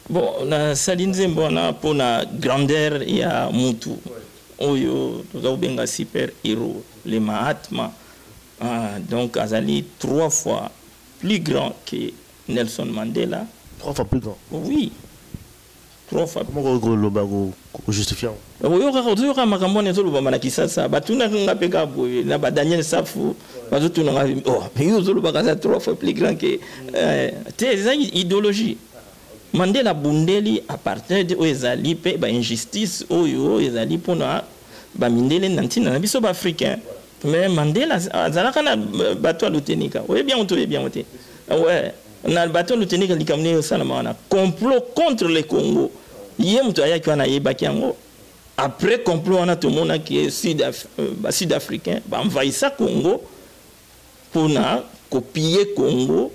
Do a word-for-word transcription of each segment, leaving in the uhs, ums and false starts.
Bon, na salinzembo na pour la grandeur ya mutu. Oyo, toza benga super héros, les Mahatma. Ah, donc azali trois fois plus grand que Nelson Mandela. Trois fois plus grand. Oui. Trois fois. Comment vous justifiez? Oui, on a makambo nezo lubama na Kisasa. Batuna nga peka boye na ba Daniel Safu. Bazutu nga oh, mais yo zolo bakaza trois fois plus grand que euh, c'est une idéologie. Mandela bundeli apartheid o ezali pe ba injustice oyo ezali pona ba mindele nantina na biso ba africain. Mais Mandela azalaka na bato lutenika. Oui bien on te bien on te. Ouais, na bato lutenika likamne salama na complot contre le Congo. Yé mutu aya ki wana yebaki yango. Après complot on a tout le monde qui est sud euh, sud-africain, ba envahissa Congo pour na copier Congo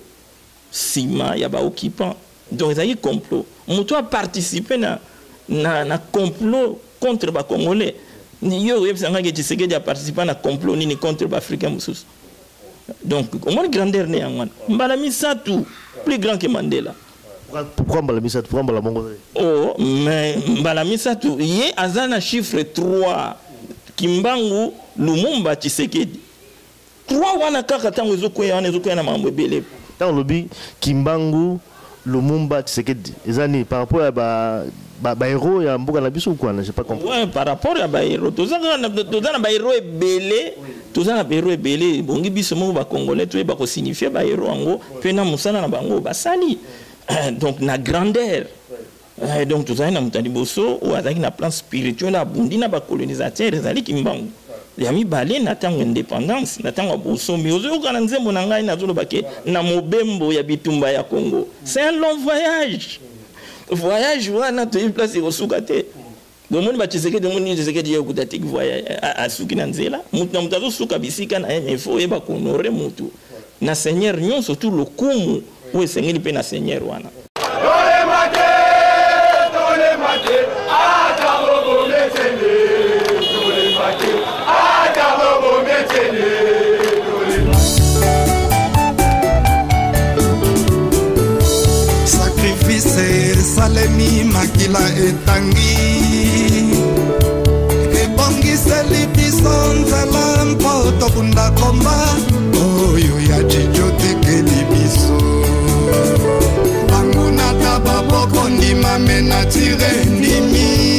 sima ya ba occupant. Donc, il y a un complot. Moutou a participé à un complot contre les Congolais. Yo, il a participé à un complot contre les Africains. Donc, au moins, grandeur n'est pas. Mbalami Satou, plus grand que Mandela. Pourquoi Mbalami Satou? Pourquoi Mbalami Satou? Oh, mais Mbalami Satou, il y a un chiffre trois. Kimbangu, Lumumba, Tshisekedi. trois wana kaka tango ezokwea wana ezokwea na mambo ebele. Tango lobi Kimbangu, Lumumba, Tshisekedi. Ezani par rapport à ba ba, ba héros ya mboka na biso quoi, j'ai pas compris. Ouais, par rapport à ba héros, tozanga na tozanga ba héros ebele, tozanga ba héros ebele, bongi biso mo ba congolais to ba ko signifier ba héros ango, pe na musala na bango basali. Donc na grandeur. Donc tozanga na mutandi boso ou azaki na plan spirituel abundi na ba colonisateur ezali Kimbangu. Yami balé natango indépendance natango boso mais ozo kana nzembo na ngai na zolo bake na mobembo ya bitumba ya Congo. C'est un long voyage. Voyage wana to place kosuka te. Donc moni ba Tshisekedi donc moni Tshisekedi yo kutati voyage asuki na nzela mutu na mutazo suka bisika na il faut eba honorer mutu. Na Seigneur nyon surtout le kumu ou sengeli pe na Seigneur wana. Sacrifice salemi makila etangi ebongise libiso nzela mpo tokunda komba oyo ya jijotekeli biso bango nataba boko ndima mena tire ndimi.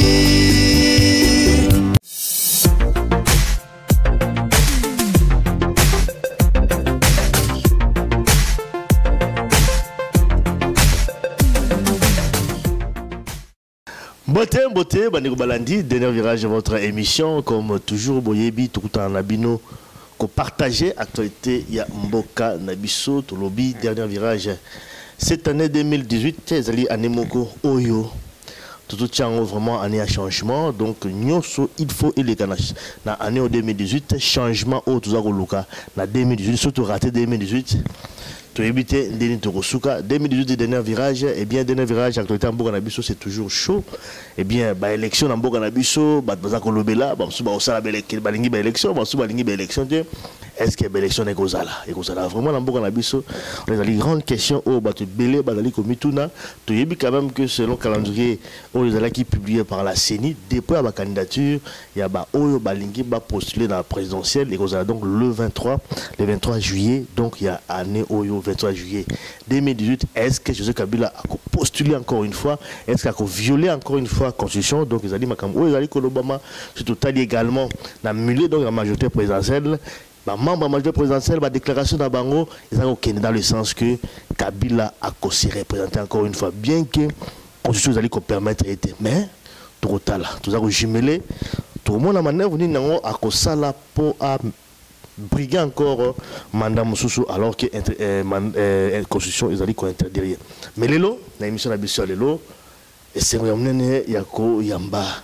Beauté, beauté, Bandeko Balandi, dernier virage de votre émission. Comme toujours, Boyebi, tout en Nabino, qu'on partageait l'actualité, il y a Mboka, Nabiso, Tolobi, dernier virage. Cette année deux mille dix-huit, c'est l'année Moko, Oyo. Tout le temps, vraiment, année à changement. Donc, Nyoso, il faut il est ganache. Dans l'année deux mille dix-huit, changement au Tuzagoluka. Dans deux mille dix-huit, surtout raté deux mille dix-huit. Tu as évité Ndeni Torosuka. deux mille dix-huit, dernier virage. Eh bien, dernier virage, l'actualité en Boganabiso, c'est toujours chaud. Eh bien, bah, élection en Boganabiso, bah, dans Kolobela, bah, bah, ça, bah, balingi, bah, élection, bah, balingi, bah, élection, est-ce que l'élection est Gozala? Et Gozala, vraiment, en Boganabiso, on a des grandes questions, oh, bah, tu belé, bah, dali, comme Mituna. Tu as vu quand même que selon le calendrier, oh, les ala qui publié par la C E N I, depuis la candidature, il y a, bah, oh, balingi, bah, postulé dans la présidentielle, et Gozala, donc, le vingt-trois, le vingt-trois juillet, donc, il y a année, oh, vingt-trois juillet deux mille dix-huit, est-ce que Joseph Kabila a postulé encore une fois? Est-ce qu'il a violé encore une fois la Constitution? Donc, ils ont dit que l'Obama, surtout également, n'a mulé donc la majorité présidentielle. Les membres de la majorité présidentielle, la déclaration d'Abango, ils ont dans le sens que Kabila a aussi représenté encore une fois, bien que la Constitution allait permettre d'être. Mais, tout le monde, tout le jumelé, tout le monde a manœuvre, nous avons pour briguer encore mandat Moussoussou alors que la euh, Constitution est allée interdire. Mais l'élo, l'émission a bien sûr l'élo, et c'est vraiment Yako Yamba.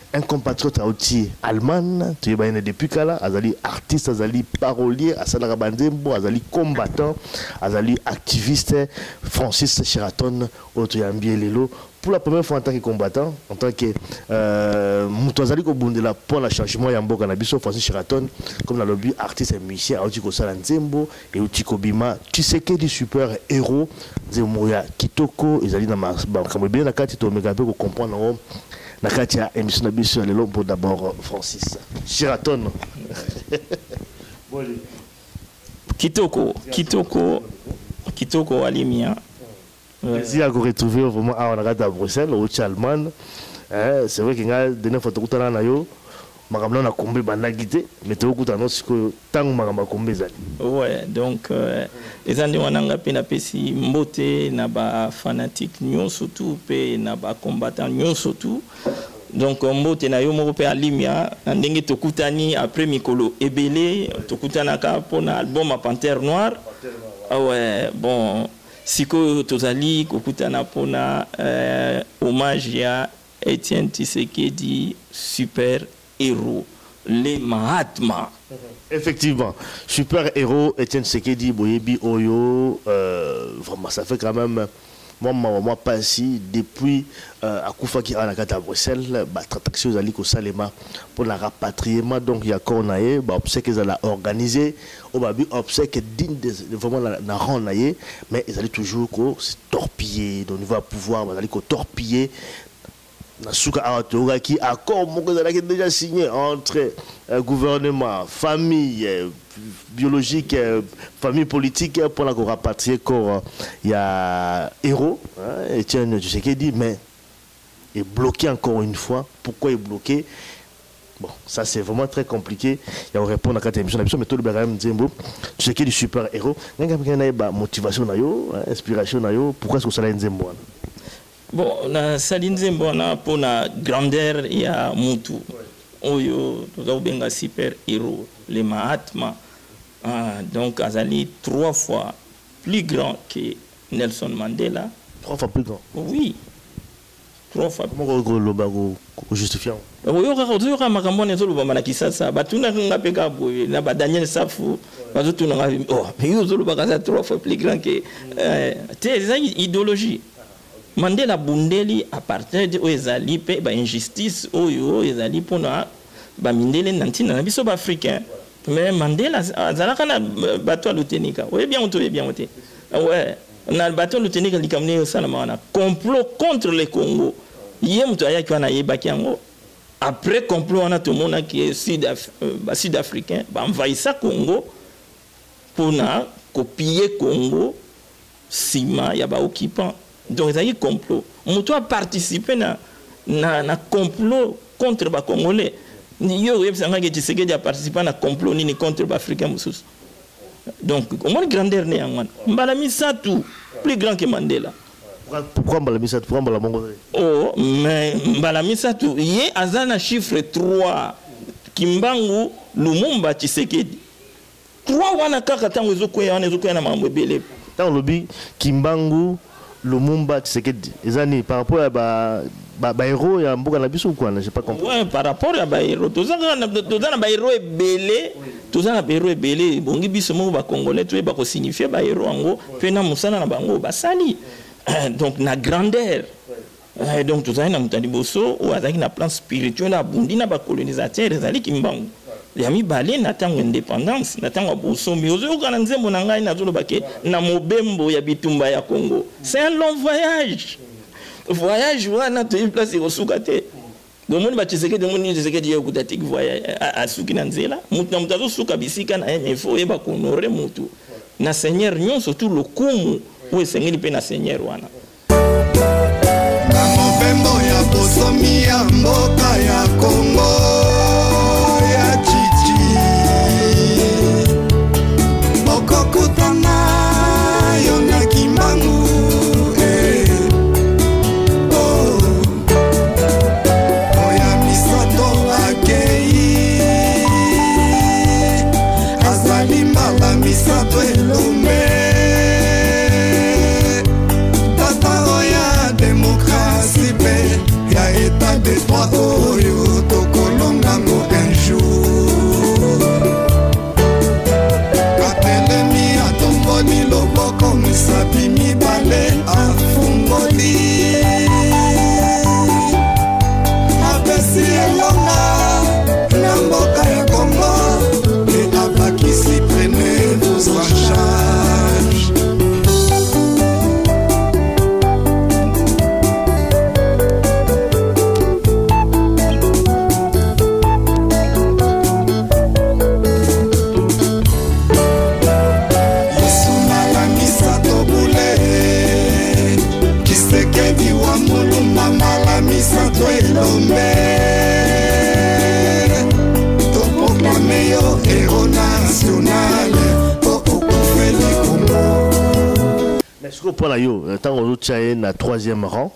un compatriote aussi allemand, tu es depuis Kala, azali artiste, azali parolier, azali bandembo, azali combattant, azali activiste, Francis Sheraton, Otoyambi Lelo. Pour la première fois en tant que combattant, en tant que Moutouazali Kobundela pour le changement Yambo Kanabiso, Francis Sheraton, comme dans le lobby artiste et musicien, Aotiko Salanzembo et Otiko Bima, tu sais que des super héros, Zemoya Kitoko, ils allaient dans ma comme bien la carte, tu peux comprendre. Nakatia émission Nabiso Lelo pour d'abord Francis Sheraton. Kitoko, Kitoko, Kitoko Alimia. Plaisir à vous retrouver vraiment à Bruxelles, au Chalman. C'est vrai qu'il y a des dernières fois que na yo, makamna na kombe banagité, mais tu as annonce que tant makamba kombe zali. Ouais, donc les andi wananga pe na pesi mbote na ba fanatique nyon surtout pe na ba combattant nyon surtout. Donc mbote na yo moko pe Alimia, ndenge tokutani après mikolo ebele, tokutana ka pona album à Panthère Noire. Ah ouais, bon siko tozali kokutana pona euh, hommage à Etienne Tshisekedi, super héros, les Mahatma. Effectivement, super héros Etienne Tshisekedi Boyebi Oyo, euh, vraiment ça fait quand même moi moi pas ici depuis euh, Akoufa qui a la carte à Bruxelles, bah traction zali ko salema pour la rapatriement donc il y a konaye bah obsèque qu'ils allaient organiser au babi obsèque digne de vraiment la na ranaye mais ils allaient toujours ko torpiller donc il va pouvoir bah allaient ko torpiller Nasuka Aotoga qui accord qui déjà signé entre euh, gouvernement, famille euh, biologique, euh, famille politique pour la rapatrier corps. Il y a héros, hein, Etienne Tshisekedi, mais il est bloqué encore une fois. Pourquoi il est bloqué? Bon, ça c'est vraiment très compliqué. Il y a une réponse à quatre émissions, mais tout le bagage Nzembo, Tshisekedi super héros. Il y a une motivation, inspiration, pourquoi est-ce que ça a Nzembo? Bon, na Saline Mbona pour la grandeur il y a Moutou. Oyo, nous avons bien super héros, les Mahatma. Ah, donc Azali trois fois plus grand que Nelson Mandela. Trois fois plus grand. Oui. Trois fois. Comment vous justifiez? Oui, on a makambo nezo luba manakisa sa. Batuna ngapeka boy na ba Daniel Safu. Bazotuna ngavi. Oh, mais yo zo luba kaza trois fois plus grand que euh, c'est idéologie. Mandela Bundeli apartheid o ezali pe ba injustice oyo ezali pona ba mindele nantina na biso ba africain mais Mandela azalaka na bato lutenika oui bien on te bien on te ouais na bato lutenika likamne sana maana complot contre le Congo yé mtu ayaki wana yebaki yango après complot on a tout monde qui est sud ba sud africain ba envahissa Congo pona copier Congo sima ya ba occupant. Donc, il y a un complot. On doit participer à un complot contre les Congolais. Il y a participé à un complot contre les Africains. Donc, au moins, grandeur n'est pas. Mbalami Satou, plus grand que Mandela. Pourquoi Mbalami Satou? Pourquoi Mbalami Satou? Oh, mais Mbalami Satou, il y a un chiffre trois. Kimbangu, Lumumba, Tshisekedi. trois wana kaka tango ezokwea wana ezokwea na mambo ebele. Tango lobi Kimbangu, Lumumba, Tshisekedi. Ezani par rapport à ba ba, ba héros ya mboka na biso quoi, j'ai pas compris. Ouais, par rapport à ba héros, tozanga na tozanga ba héros ebele, tozanga ba héros ebele, bongi biso mo ba congolais to ba ko signifier ba héros ngo, pe na musana na bango ba sali. Donc na grandeur. Ouais. Donc tozanga na mutandi boso ou azaki na plan spirituel abundi na ba colonisateur ezali Kimbangu. Yami balé natango indépendance natango boso miozo kana nzembo na ngai nazolo bake na mobembo ya bitumba ya Congo. C'est un long voyage. Voyage wana to une place ikosuka te. Donc moni ba Tshisekedi moni Tshisekedi yo kutati voyage asuki na nzela mutu na mutazo suka bisika na yeme fo yeba konorer mutu. Na Seigneur nyon surtout le kumu ou esengeli pe na Seigneur wana. Na mobembo ya bosomi ya mboka ya Congo. mbala misato elombe toproklame yo héros national po okufeli Congo. Mais ce qu'on prend là, tant qu'on a na troisième rang,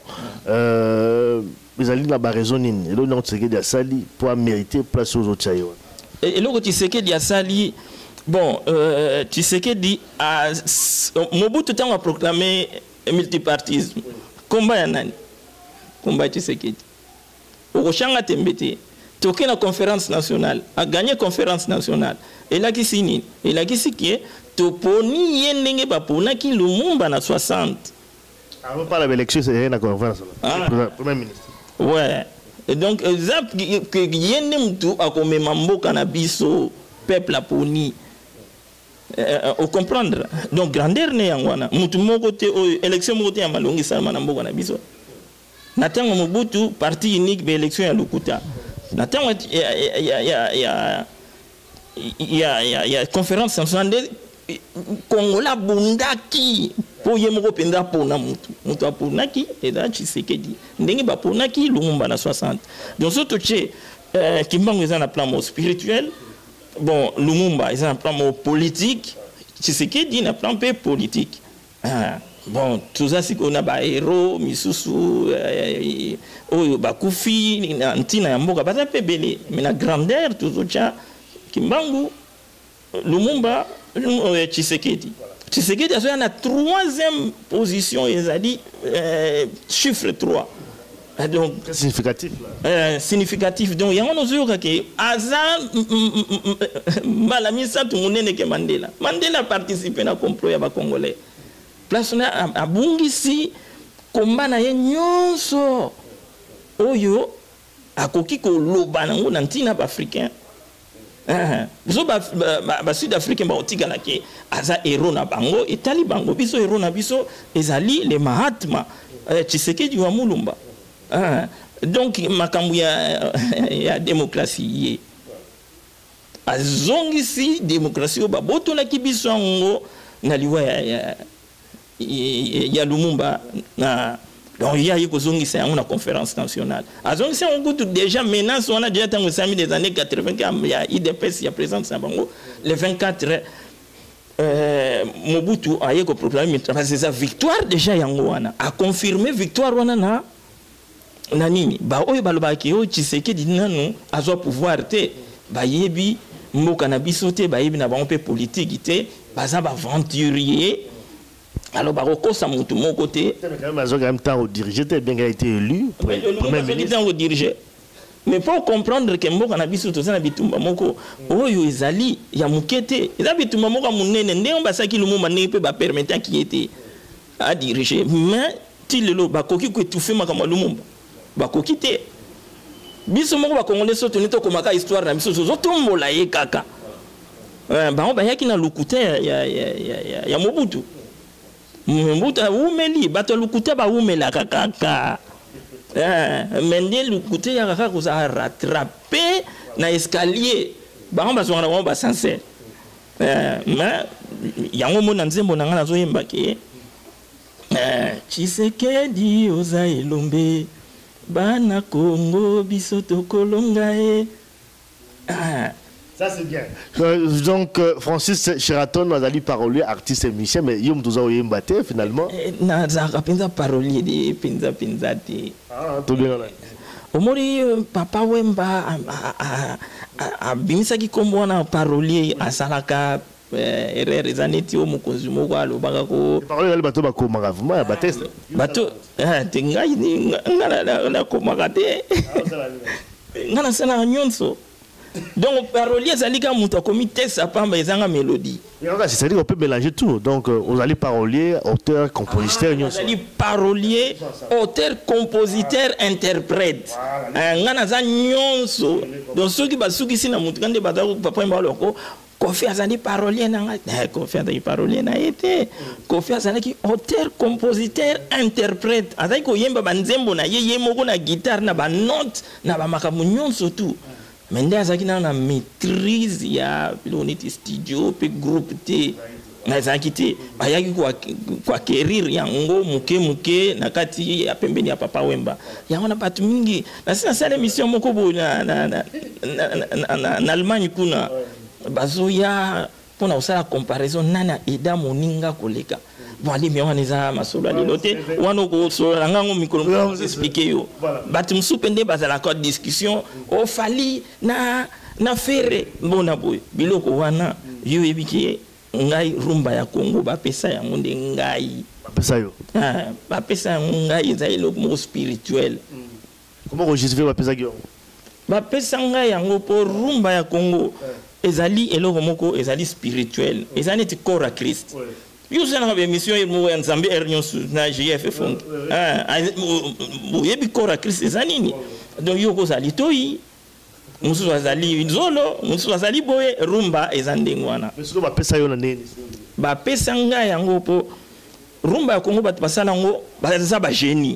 les alliés na ba raison nini, et donc c'est que dia sali pour mériter place aux autres chayo. Et là tu sais que dia sali bon euh, tu sais que dit à Mobutu temps a proclamé multipartisme. Combat ya nani? Combat tu sais que au changa tembete toke na conférence nationale a gagné conférence nationale et là qui signe et là qui signe toponi yendenge ba pona ki Lumumba na soixante. Avant pas l'élection c'est na conférence ah. Premier ministre. Ouais. Et donc zap que yende mtu akomema mboka na biso peuple a poni. Euh, au comprendre donc grandeur ne yangwana mutu moko te élection moko te ya malongi salama na mboka na biso. Na tango Mobutu parti unique be élection ya Lukuta. Na tango ya ya ya ya ya ya ya conférence nationale Kongola bundaki po yemoko penda pona mutu mutu aponaki eda Tshisekedi ndenge ba ponaki Lumumba na soixante. Donc surtout che euh, Kimbangu est en plan spirituel, bon Lumumba est en plan politique, Tshisekedi na plan politique. Ah, bon tout ça c'est qu'on a ba héros misusu oyo bakufi na ntina ya mboka baza pe belé mais na grandeur tout ça Kimbangu Lumumba Tshisekedi. Tshisekedi a la troisième position, il a dit euh, chiffre trois. Donc, c'est significatif. Euh, significatif. Donc, il y a un autre qui Aza Malamisa tout le monde que Mandela. Mandela a participé à la complot à Congolais. Place à Bungisi, combat na nyonso. Oyo, a koki ko lobanango nantina africain. Biso ba ba sud-africain ba otikala ke aza héros na bango etali bango biso héros na biso ezali le Mahatma Tshisekedi wa Mulumba. Donc makambu ya ya démocratie azongisi démocratie ba boto na kibiso ngo na liwa ya ya Lumumba na. Donc il y a eu une conférence nationale. Azongisi on goûte déjà menace on a déjà tant des années quatre-vingt il y a I D P S il y a présence à Bango les vingt-quatre euh, Mobutu a eu proclamé parce que sa victoire déjà yangoana a confirmé victoire wana na na nini ba oyo baloba ki o Tshisekedi nanu azo pouvoir te ba yebi mboka na biso te ba yebi na bango pe politique te baza ba aventurier. Alors, bah, au ça monte mon côté. Mais quand même, en même temps, dirigé, bien qu'il a été élu. Premier ministre. Diriger. Mais pour comprendre que moi, on a vu tout ça, on a vu tout le monde. Oh, Izali, il y a Moukete. Il y a vu tout le monde, on a vu que le monde ne peut pas permettre qu'il était à diriger. Mais, il y a bah, coquille qui tout fait, ma comme le monde. Bah, coquille. Biso moko ba Congolais so tenito komaka histoire na biso so tombola ye kaka. Euh ba on ba yaki na Lukuta ya ya ya ya Mobutu. Mobutu umeli bato Lukuta ba umela kaka. Eh mende Lukuta ya kaka ko sa rattraper na escalier. Ba on ba so na ba sincère. Eh mais yango mona nzembo na ngana zo yemba ke. Eh Tshisekedi oza elombe. Bana Congo bisoto kolongae. Ah. Ça c'est bien. Donc Francis Sheraton a dit parolier artiste et musicien mais yom tuza oyembate finalement. Na za penza parolier de penza penza te. Ah tout bien là. Omori papa wemba a bimisa ki kombo na parolier asalaka erreur zaneti o mukonzi moko alobaka ko parole le bateau bako magavuma ya bateste bateau eh tengai ni ngala na ko magate ngala sana nyonso donc parolier zalika muto komi tesa pamba ezanga mélodie et on c'est dire on peut mélanger tout donc on allait parolier auteur compositeur nyonso on allait parolier auteur compositeur interprète ngana za nyonso donc ceux qui basuki sina muto kande batako papa mbaloko Kofi Azali parolier nanga Kofi Azali parolier na été Kofi Azali auteur compositeur interprète azali ko yemba banzembo na yeye moko na guitare na ba note na ba makamu nyonso tout mende azaki na na maîtrise ya l'unité studio pe groupe T nazalaki te bayaki koakerir yango moke moke na kati ya pembeni ya Papa Wemba yango na bato mingi nasi nasala émission moko boye na Allemagne kuna bazoya mpona kosala comparaison nana eda moninga koleka bon alimi wana eza masolo ya lelo te wana okosolola ngango mikolo explike yo bato mosusu mpe nde bazalaka discussion ofali na na fere mbona boye biloko wana yo yebiki ngai rumba ya Congo bapesa yango nde ngai bapesa yo ah bapesa yango ngai eza eloko moko spirituel. Comment on justifie bapesa yo bapesa ngai yango po rumba ya Congo ezali eloko moko ezali spirituel ezali neti corps à Christ. Yo zana ka émission mo ya Nzambe ernion na J F fond ah yebi corps à Christ ezali nini donc yo ko zali toyi mususu azali nzolo mususu azali boye rumba ezandengo wana mususu bapesa yo na nini bapesa ngai yango po rumba ya Congo bato basala ngo baza ba génie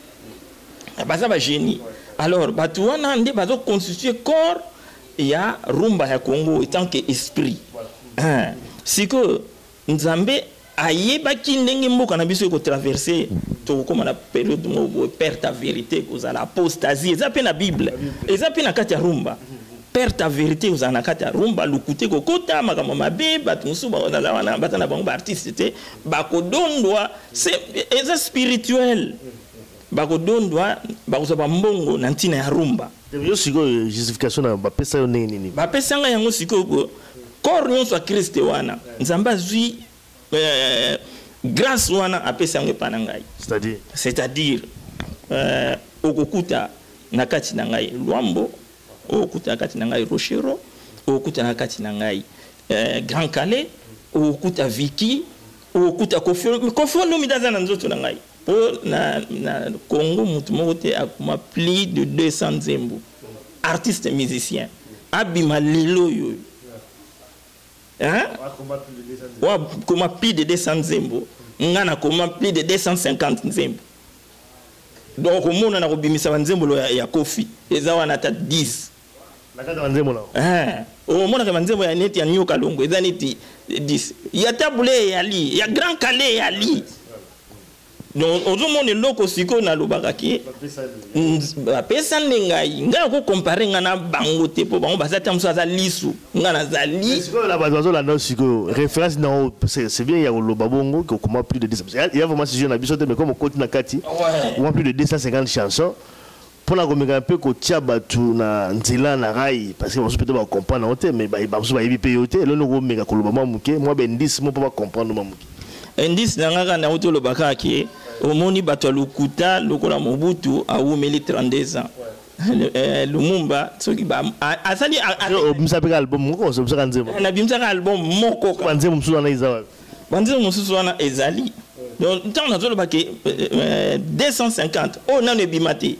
baza ba génie alors bato wana nde bazo constituer corps ya rumba ya Congo etant que esprit ah siko Nzambe ayebaki ndenge mboka na biso ko traverser to koma na période mo perte à vérité kozala apostasie eza pe na Bible eza pe na kati ya rumba perte à vérité ozala na kati ya rumba lukute kokota makambo mabe bato mosusu bazala wana batana bango ba artiste te bakodondwa eza spirituel bakodondwa bakozaba mbongo na ntina ya rumba yo siko justification na bapesa yo nini nini bapesa nga yango siko corps nyonso ya Christ wana Nzambe azwi Euh, grâce wana apesa yango epa na ngai c'est-à-dire c'est-à-dire euh, okokuta na kati na ngai Lwambo okokuta na kati na ngai Rochero okokuta na kati na ngai euh, Grand Calais okokuta Viki okokuta Kofono midaza na nzoto na ngai po na, na Congo mutu moko te akoma plus de deux cents nzembo artiste musicien abima lelo yoyo hein wa koma plus de deux cents nzembo ngana koma plus de deux cent cinquante nzembo donc omona na kobimisa nzembo ya, ya Kofi eza wana ta dix na kata nzembo na eh omona kama nzembo ya neti ya Nyoka Longo eza neti dix ya Tabule ya li ya Grand Calais ya li donc ozomona loko siko na lobaka ki bapesa ndengai ngai ko comparer ngana bango te po bango bazata muso aza lisu ngana zali siko la bazo la no siko référence na c'est bien ya loba bongo que comment plus de deux cents il y a vraiment si je na biso te mais comme côté na kati on plus de deux cent cinquante chansons pour la komeka un peu ko tia batu na nzela na rai parce que on peut pas comprendre on te mais ba ba so ba yebi peyote le no ko meka ko loba mamuke moi ben dix mo pas comprendre mamuke indice nanga na auto lobaka ki omoni bato lukuta lokola Mobutu awumeli trente-deux ans Lumumba soki ba asali obimsapeka album moko obimsaka nzembo na bimsaka album moko banzembo mususu wana iza wapi banzembo mususu wana ezali donc tant na zolo bake deux cent cinquante o nano bimati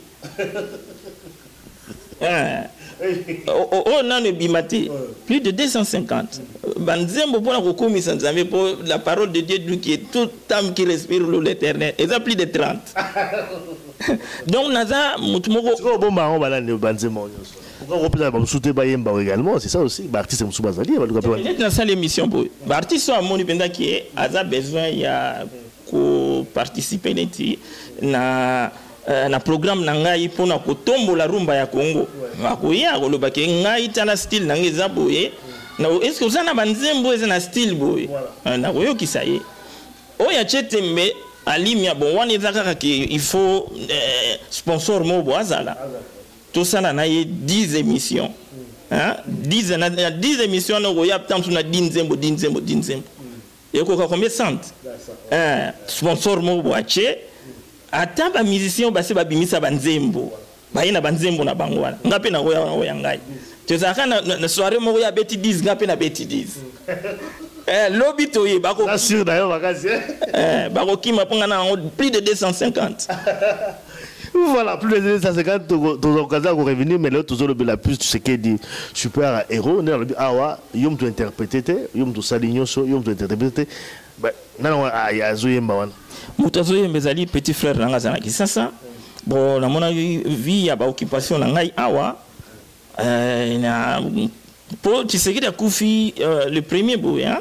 eh o nano bimati plus de deux cent cinquante banzembo pona kokomisa Nzambe pour la parole de Dieu qui est tout âme qui respire l'Éternel et ça plus de trente donc naza mutu moko ko bomba on bala ne banzembo nyonso pourquoi repesa ba mususu te ba yemba également c'est ça aussi ba artiste mususu bazali ba luka pe na ça l'émission pour ba artiste a moni penda qui a besoin ya ko participer neti na Uh, na programme na ngai pona kotombola rumba ya Congo makoya koloba ke ngai tala style na ngeza boye na est-ce que uzana banzembo eza na style boye na koyo kisaye oya chetembe alimia bon wana ezaka ke il faut euh, sponsor mo boazala tout ça na ye dix émissions hein dix na dix émissions na koya tant na dix nzembo dix nzembo dix nzembo eko ka combien cent hein sponsor mo boache ata ba musicien basi babimisa banzembo bayina banzembo na bango wana ngape na koya wana ngai tozaka na, na soirée moko ya beti dix ngape na beti dix eh lobby toye bako sûr d'ailleurs vacances eh bako kima ponga na plus de deux cent cinquante voilà plus de deux cent cinquante dans occasion de revenir mais là toujours le la plus ce qui dit super héros ne le awa yom to interpréter yom to salignon so yom to interpréter bah non ya zoyemba wana mutazoye mbezali petit frère nanga zana kisasa bon na mona vie ya ba occupation na ngai awa euh na pour tu sais que kufi le premier bout hein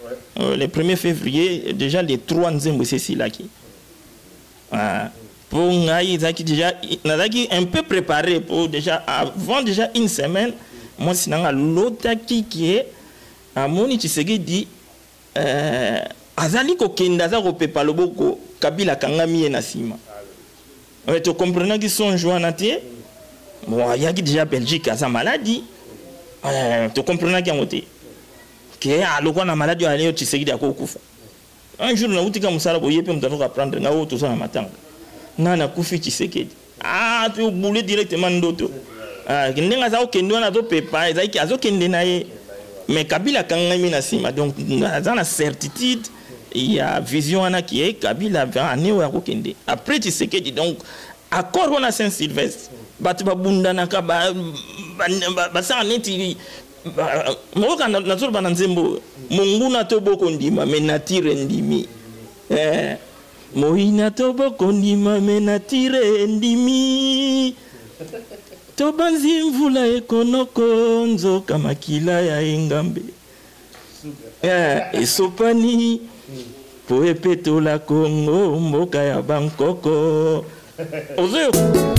euh, le premier février, déjà les trois nzembo c'est si là qui. Ah, pour ngaï déjà un peu préparé pour déjà avant déjà une semaine, moi c'est dans l'autre qui qui est à moni Tshisekedi euh azali ko kenda za ko pepa loboko Kabila kangami na sima. Ouais, tu comprends qu'ils sont joints à terre. Bon, il y a déjà Belgique à sa maladie. Euh, tu comprends qu'il y a un côté. Que à l'eau na maladie à aller tu sais qu'il y a quoi kufa. Un jour na utika musala boye pe mutano ka prendre nga auto ça na matanga. Na na kufi tu sais que ah tu boule directement ndoto. Ah kindenga za okendo na to pepa za ki azokende na ye. Mais Kabila kangami na sima donc dans la certitude il y a vision ana qui est Kabila va ane wa kokende. Après tu sais que donc accord on a Saint-Sylvestre. Batu babunda na ka ba ba sa neti moka na nazo bana nzembo mungu na to boko ndima menatire ndimi eh moina to boko ndima menatire ndimi to banzi mvula ekonoko nzoka makila ya engambe eh esopani po epeto la Congo mboka ya Bangkoko ozo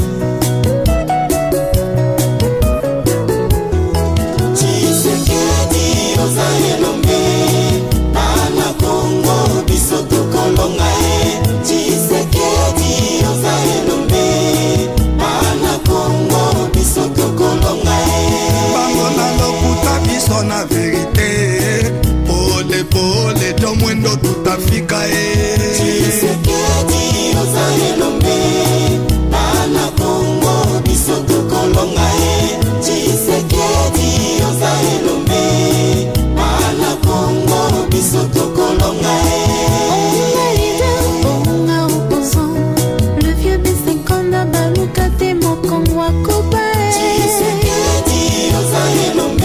na vérité pole pole to mwendo tutafika eh Tshisekedi ozalelombe bana Kongo biso tukolonga eh Tshisekedi ozalelombe bana Kongo biso tukolonga eh onga opposant le vieux B cinquante baluka te mokongo akoba Tshisekedi ozalelombe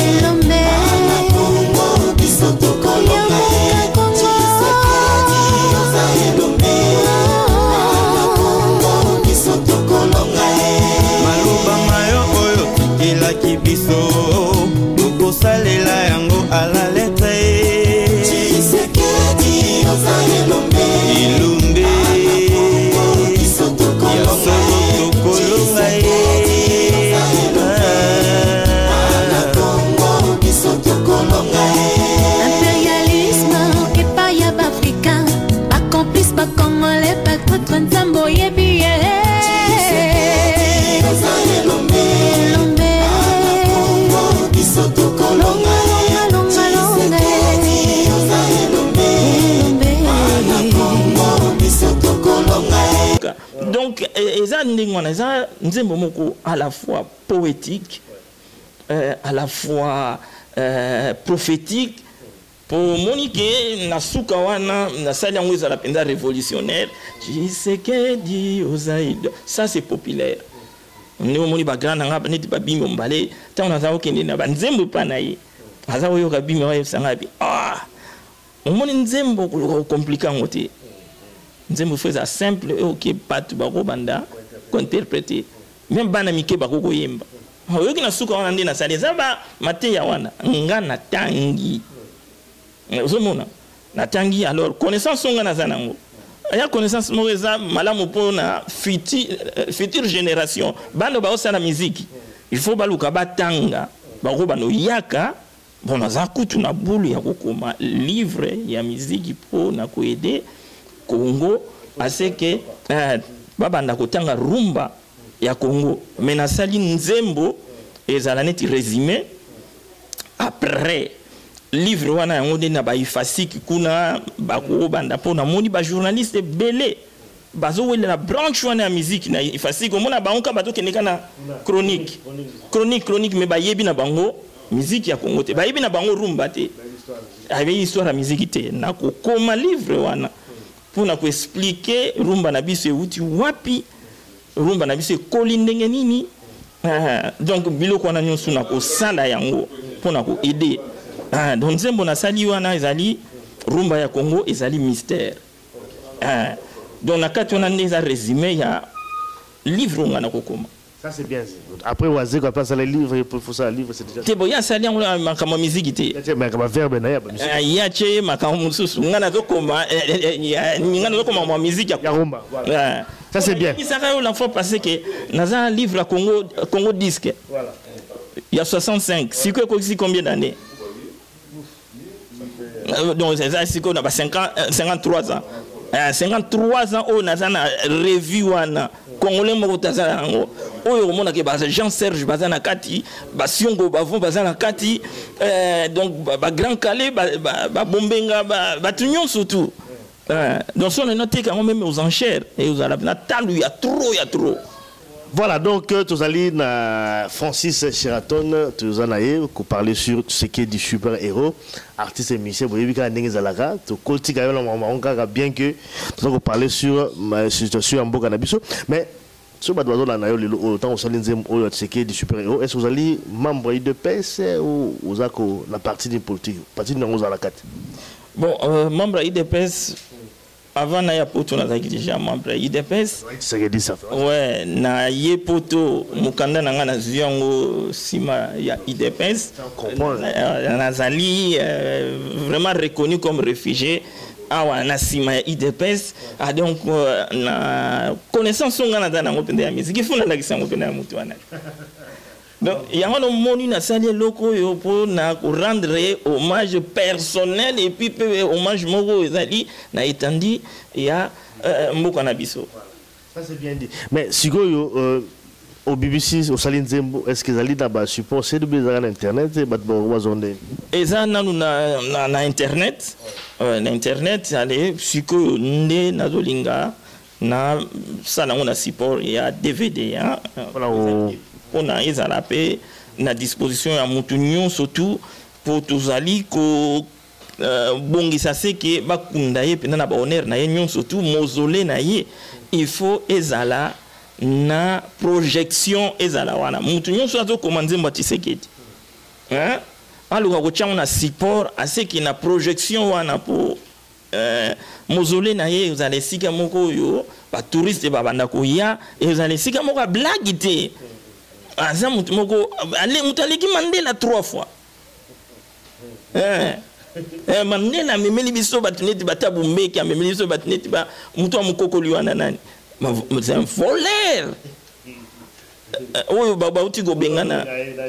donc à la fois poétique, euh, à la fois euh, prophétique. Pour Monique, Nasuka wana na sali yango ezala penda révolutionnaire. Tshisekedi ozaïd. Ça c'est populaire. Ndeko moni ba grand nga neti ba bimbo mbale, tant na zawo kende na ba nzembo pa na ye. Azawo yo ka bimbo wa sanga bi. Ah! Omoni nzembo ko compliqué ngote. Nzembo faisait simple et OK pat ba ko banda ko interpréter. Même bana mike ba ko ko yemba. Yo ki Nasuka wana ndi na sali zaba mate ya wana ngana tangi. Ozomona natangi alors connaissance songa na zanango ya connaissance moza malamu pona future future génération bando ba osala musique il faut baluka batanga bako bano yaka bona za kutu na bulu ya kokoma livre ya musique po na ko aider Congo à ce que euh, baba na kotanga rumba ya Congo mais na sali nzembo ezala neti résumé après livre wana yango de na ba ifasiki kuna bako banda pona moni ba journaliste belé bazo wele na branche wana ya musique na ifasiki mona bango bato keneka na chronique chronique chronique mais ba yebi na bango musique ya Congo te ba yebi na bango rumba te avec histoire ya musique te na ko koma livre wana pona ko expliquer rumba na biso euti wapi rumba na biso koli ndenge nini donc biloko wana nyonso na ko sala yango pona ko aider. Ah, donc nzembo na sali wana ezali rumba ya Congo ezali mystère. Ah, donc na kati wana neza résumé ya livre ngana kokoma. Ça c'est bien. Après Oazé quand passe les livres, il faut ça livre c'est déjà. Te boya sali on la makama musique té. Mais comme verbe na ya ba musique. Ya che makama mususu ngana zo koma ya ngana zo koma ma musique ya rumba. Voilà. Ça c'est bien. Ça va l'enfant passer que dans un livre à Congo Congo disque. Voilà. Il y a soixante-cinq. Si quoi combien d'années? Donc c'est ça c'est qu'on a cinquante-trois ans. cinquante-trois ans on a une revue wana congolais moko tazana ngo oyo mona ke ba Jean Serge bazana kati ba Siongo bavon bazana kati donc ba Grand Calais ba Bombenga ba tunyon surtout donc on a noté quand même aux enchères et aux arabes na talu il y a trop il y a trop. Voilà, donc tu allez na Francis Sheraton, tu allez parler sur ce qui est du super-héros, artiste et musicien, vous avez vu qu'il y a des Zalaka, tu cultives quand même bien que tu allez parler sur la situation en Mboka Nabiso, mais sur Badouado, autant au Salin Zem, ce qui est du super-héros, est-ce que vous allez membre de P S ou vous avez la partie de politique, partie de Zalaka? Bon, euh, membre de P S. Avant na ya poto na zaki déjà membre I D P S. Ouais, na ye poto mukanda na nga na ziongo sima ya I D P S. Na zali vraiment reconnu comme réfugié. Awa na sima ya I D P S. Ah donc na connaissance nga na dana ngopende ya musique funa na kisa ngopende ya mutu wana. Donc, il y a un moni na sali loko yo pour na rendre hommage personnel et puis hommage moko ezali na étendue ya Mboka Nabiso. Ça c'est bien dit. Mais si go au B B C au Salin Zembo est-ce que ezali na ba support c'est de bezala na internet et bat bo wazonde. Eza nanu na na, na internet euh, na internet allez siko nde nazolinga na sala ngona support ya D V D hein. Voilà on a ezala pe na disposition ya mutu surtout pour tozali ko bongisa seke bakunda ye pena na ba honneur na ye nyon surtout mausolée na ye il faut ezala na projection ezala wana mutu nyonso azo komandze mbati seketi hein aluka ko tchanga na support aseki na projection wana pour mausolée na ye ezala sika moko yo ba touriste ba banda ko ya ezala sika moko blague te. Ah, ça, je suis Mandela trois fois. Mandela, mais je suis c'est un voleur. Oh, Baba, tu go bengana.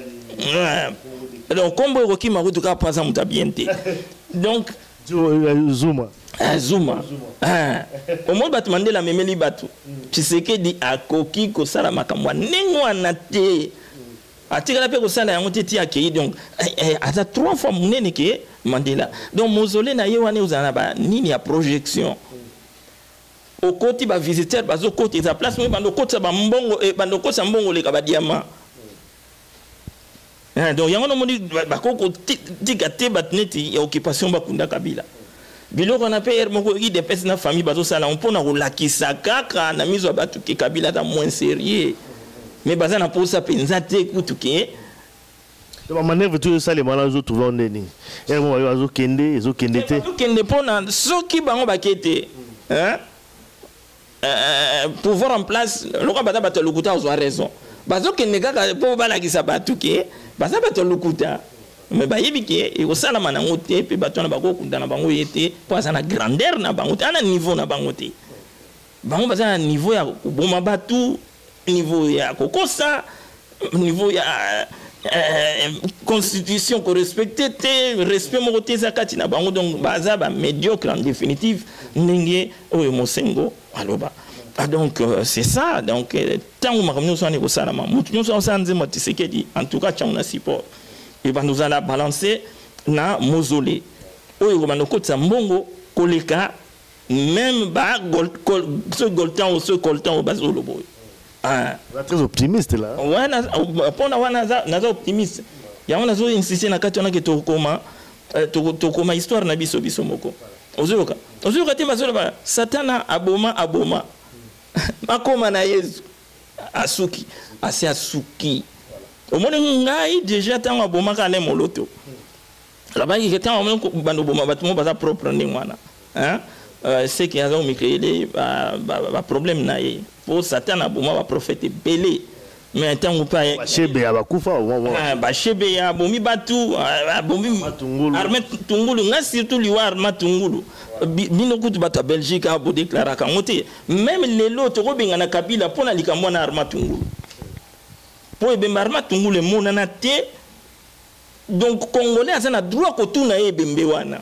Donc, comme vous avez dit, vous avez bien. Donc, Zuma. Ah, Zuma. Ah. Au moins, tu as demandé la même libatu. Tu sais que dit à Koki, Kosala Makamwa, Nengo Anate. A tiré la paix au salaire, on était accueilli. Donc, à trois fois, mon nez Mandela. Donc, mausolée, na yewane aux anaba, ni a projection. Au côté, bah, visiteur, bah, au côté, sa place, mais, bah, au côté, bah, mbongo, et, bah, au côté, mbongo, les kabadiama. Donc, il y a un moment dit, bah, koko, tigate, bah, neti, il y a occupation, bah, kunda kabila. Bilo qu'on appelle moko I D P S na famille bazo sala on pona rolakisa kaka na mizo batu ke kabila ta moins sérieux mais baza na posa penza te kutuke de ma manœuvre tout ça les malades zo trouver ndeni et mo bazo kende zo kende te zo kende pona soki bango bakete hein euh pouvoir en place loka bata bata lukuta zo raison bazo kende kaka po balakisa batu ke baza bata lukuta. Mais bah yébiki et au salama na ngote pe bato na bako kunda na bango yete pour ça na grandeur na bango ana niveau na bango te bango baza na niveau ya boma batu niveau ya kokosa niveau ya constitution ko respecter te respect mo te zakati na bango donc baza ba médiocre en définitive ndenge oyo mosengo aloba. Ah donc euh, c'est ça donc tant que makamno so ne ko salama mutu nyo so sanze motisekedi en tout cas tchana support. Et va nous allons balancer na mausolée. Oyo ko manoko tsa mbongo koleka même ba ce goltan ou ce coltan au bazolo boy. Ah, vous êtes très optimiste là. Ouais, na pona wana na optimiste. Ya wana zo insister na kati wana ke to koma to koma histoire na biso biso moko. Ozoka. Ozoka te bazolo ba satana aboma aboma. Makoma na Yesu. Asuki, asi asuki. Au moins, ngai déjà tant à boma kale moloto. Là-bas, il était en même temps bando boma bâtiment basa propre ni wana. Hein? C'est qu'il y a un micro, bah problème naïe. Pour Satan à boma va prophète belé. mais ntango pa bashebe ya bakufa bashebe ya bomi batu bomi arme tungulu nga surtout liwa arma tungulu bino kutu bata Belgique a bo déclarer ka ngote même lelo to ko benga na Kabila pona likambo na arma tungulu po ebe arma tungulu mona na te donc congolais azana droit ko tuna e bembe wana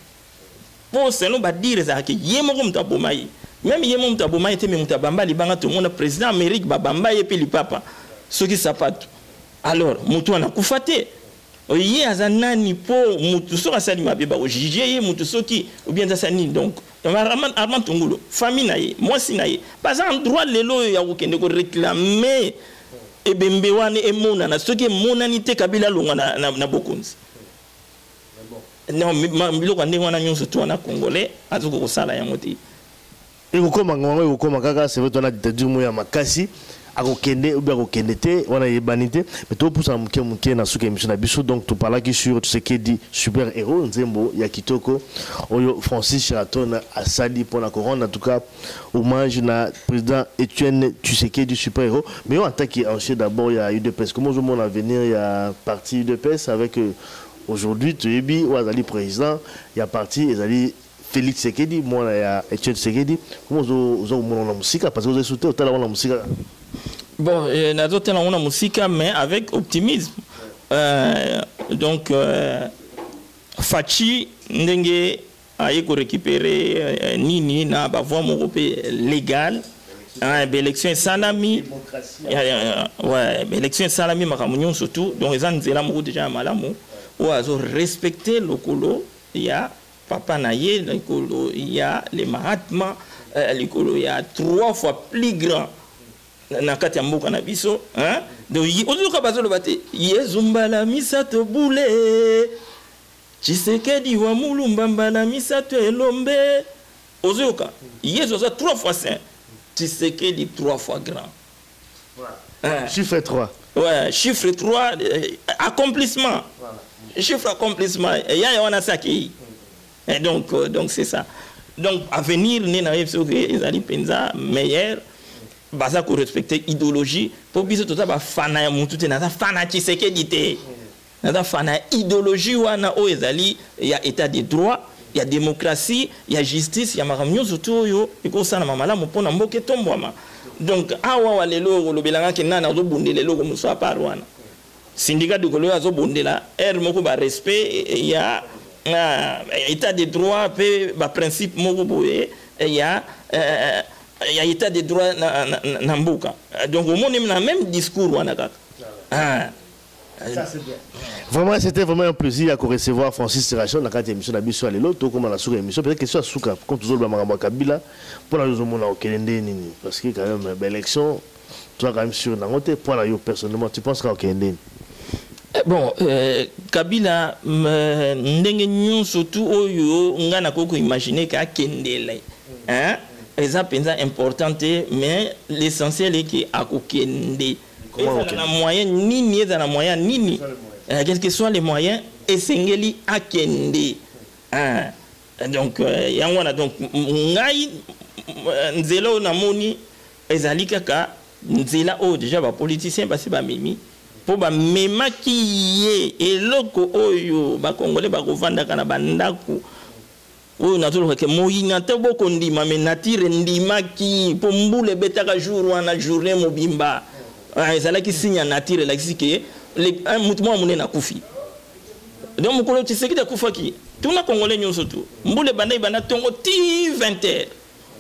po seno ba dire za ke yemo ko mtaboma yi même yemo mtaboma ete me mtabamba libanga to mona président Amérique babamba ye pe lipapa soki sapato alors mutu ana kufate oye azanani po mutu so asali mabeba o jije ye mutu soki ou bien zasani donc armand armand tungulu famille na ye mwasi na ye pas en droit lelo ya kokende ko réclamer e bembe wana e mona na soki monanité Kabila longa na, na, na bokonzi non biloko ndenge wana nyonso to na congolais azuko kosala yango te et kokoma ngoma e kokoma kaka c'est vrai to na dictature mo ya makasi akokende ou bien akokende te wana yebanité mais to pousa muke muke na suka émission na biso donc to parla qui sur ce qui dit super héros nzembo ya kitoko oyo Francis Sheraton asali pour la couronne en tout cas hommage na président Etienne Tshisekedi super héros mais en tant qu'ancien d'abord il y a U D P S comment je mon avenir il y a parti U D P S avec euh, aujourd'hui tu es bi ou azali président il y a parti ezali Félix Tshisekedi moi il y a Etienne Tshisekedi comment vous vous mon musique parce que vous avez sauté au talent la musique. Bon, nous avons une musique, mais avec optimisme. Euh, donc, euh, Fachi, Ndenge a récupéré Nini, na voie légale. L'élection Salami. Ouais, l'élection Salami, Maramounion surtout. Donc, ils ont déjà un malamou. Ils ont respecté le colo. Il y a Papa Naye, le colo. Il y a les Mahatma. Le colo, il y a trois fois plus grand. Na kati ya mboka na biso hein donc ozuka bazolo bate yezumbala misato bule Tshisekedi wa mulumba mbala misato elombe ozuka yezo za trois fois saint Tshisekedi trois fois grand voilà hein? Chiffre trois ouais chiffre trois euh, accomplissement voilà. Chiffre accomplissement et ya wana saki mm. Et donc euh, donc c'est ça donc avenir ni na yeso que ezali penza meilleur baza ko respecter idéologie pour biso tota ba fana ya mutu te na fana Tshisekedi te na fana idéologie wana o ezali ya état de droit ya démocratie ya justice ya makamyo surtout yo iko sana mamala mpona mboke tombwama donc awa wa lelo lobelanga ke nana zo bundele loko muso apart wana syndicat de kolo azo bundela er moko ba respect ya état de droit pe ba principe moko boye ya il y a état de droit na mboka donc au monde même même discours wana kaka ah ça c'est bien vraiment c'était vraiment un plaisir à recevoir Francis Sheraton na kati émission na biso à lelo to comme na suka émission peut-être question suka comme toujours ba makambo Kabila pour la raison mona okende nini parce que quand même l'élection toi quand même sûr na ngote pour la yo personnellement tu penses qu'à okende bon euh, Kabila ndenge nyonso tout oyo ngana koko imaginer ka kendele hein c'est important mais l'essentiel est que à kokende na moyen nini dans la moyen nini quels que soient les moyens esengeli akende hein donc yango na donc ngai nzelo na moni ezali kaka nzela o déjà ba politicien basi ba mimi po ba mema ki ye eloko oyo ba congolais ba kovanda kana bandaku oyo natolo ke moyina te boko ndima me natire ndima ki po mbule betaka jour wana journée mobimba ezala ki sinya natire la kisike le mutu mwa munena kufi donc mukolo Tshisekedi kufa ki tuna congolais nyonso tu mbule banda ibanda tongo ti vingt heures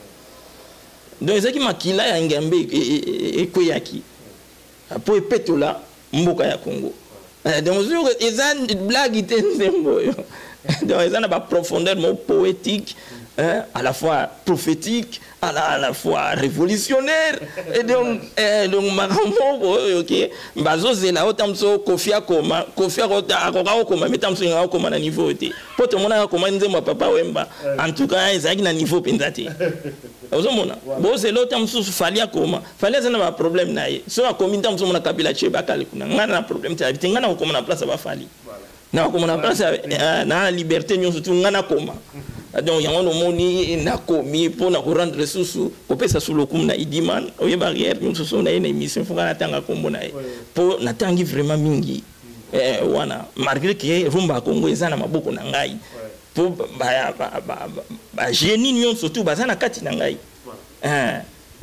donc ezaki makila ya ngambe ekoyaki po epetola mboka ya Congo donc sur ezan blague te nzembo yo donc ils ont une profondeur poétique, hein, à la fois prophétique, à la, à la fois révolutionnaire. Et donc, eh, donc, ok, bazo zela otamso kofia koma, kofia akokao koma, mais tamso ngao koma na niveau te. Pour tout le monde a koma nzembo papa wemba. En tout cas, ils ont un niveau pendati. Vous mona. Bon c'est l'autre tamso falia koma. Falia c'est un problème naie. So a komi tamso mona Kabila cheba kali kuna. Ngana problème te. Tinga na koma na place ba fali. Na koma na place na liberté nyonso tu ngana koma donc yango no moni na komi pour na rendre sous kopesa sous le kum na idiman oye barrière nous so na une émission faut na tanga kombo na pour na tangi vraiment mingi eh wana malgré que rumba Congo ezana maboko na ngai pour ba ba ba génie nyon surtout bazana kati na ngai hein.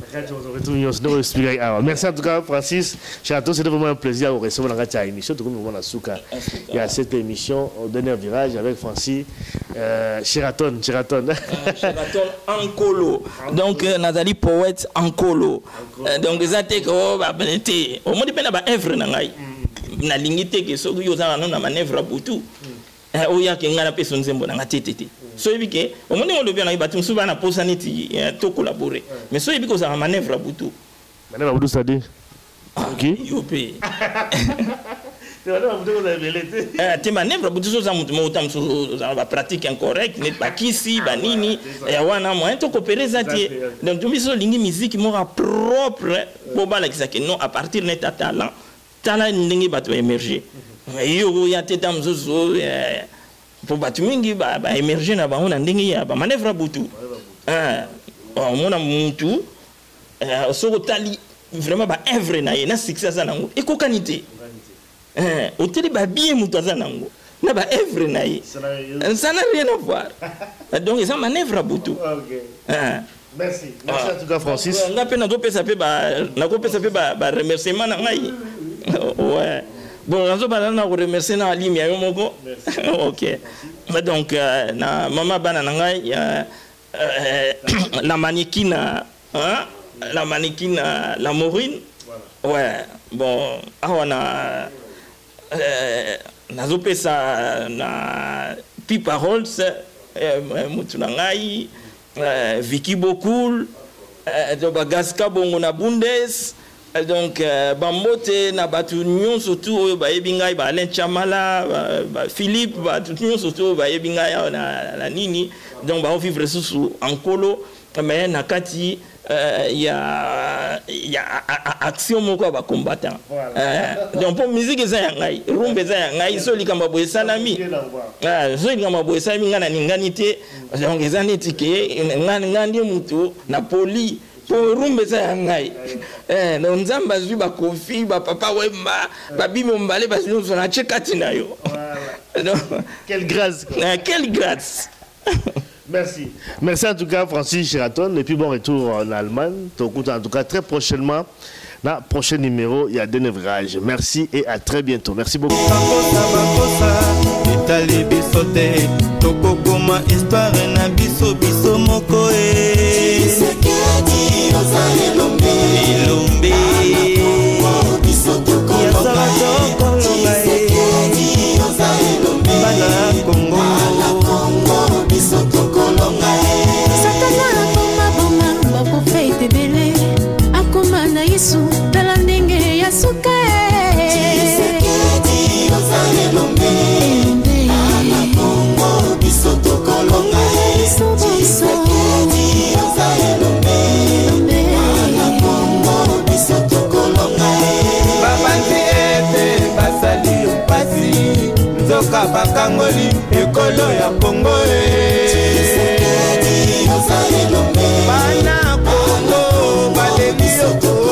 Merci en tout cas, Francis. Cheraton, c'était vraiment un plaisir de vous recevoir dans cette émission. Tout comme on a souka. Il y a cette émission au dernier virage avec Francis. Euh, Cheraton, Cheraton. Cheraton Ankolo. Donc, Nathalie Poète Ankolo. Donc, ça été que oh bah benete. Au moins, il y a une œuvre dans ngai. Na lingité que so yo za na manœuvre butu. Eh oya ke ngana personne zembo na tete. So ebike au moment on le bien na batum souvent na posa neti to collaborer. Mais so ebike ça manœuvre butu. Manœuvre butu ça dit. OK. Yo pe. C'est manœuvre butu on a belete. Eh te manœuvre butu so za mutu mo tam so za ba pratique incorrect net ba kisi ba nini ya wana mo to coopérer ça tie. Donc tu so lingi musique mo propre pour ba la que non à partir net talent talent ndingi ba to émerger. Yo ya te tam zo pour batu mingi ba ba émerger na ba on ndingi ya ba manœuvre butu. Ah on mona mutu euh so tali vraiment ba œuvre na ye na succès ça nango e ko kanité. Eh o teli ba bien mutu za nango na ba œuvre na ye. Ça n'a rien à voir. Donc ça manœuvre butu. OK. Ah merci. Merci en tout cas Francis. On a peine na pesa pe ba na ko pesa pe ba ba remerciement na ngai. Ouais. Bon, on va remercier na Ali Miayo Moko. OK. Donc, euh, na maman bana nangai ya euh, la mannequin hein, la mannequin la Maureen. Ouais. Bon, awana euh nazo pesa na Pipa Rolls euh mutu nangai euh, Vicky Bokoul euh, do bagaska bongo na Bundes. Donc bambote na batu nyon surtout ba yebinga ba Alain Chamala ba Philippe ba tout nyon surtout ba yebinga na la nini donc ba vivre sous Ankolo mais na kati il y a il y a action moko ba combattant donc pour musique za ngai rumbe za ngai so likamba boye sanami ah so likamba boye sanami ngana ninganité donc ezaneti ke ngani ngandi mutu na poli pour rumbe ça ngai eh na nzamba zwi ba kofi ba papa wemba ba bimi mbale ba sino na chekati na yo. Quelle grâce. Quelle grâce. Merci. Merci en tout cas Francis Cheraton et puis bon retour en Allemagne. Donc en tout cas très prochainement dans le prochain numéro il y a des virages. Merci et à très bientôt. Merci beaucoup. Ilombe Satana akoma bonga bakofe etebele akoma na Yesu tala ndenge ya suka bakangoli ekolo ya Kongo bana Kongo baleli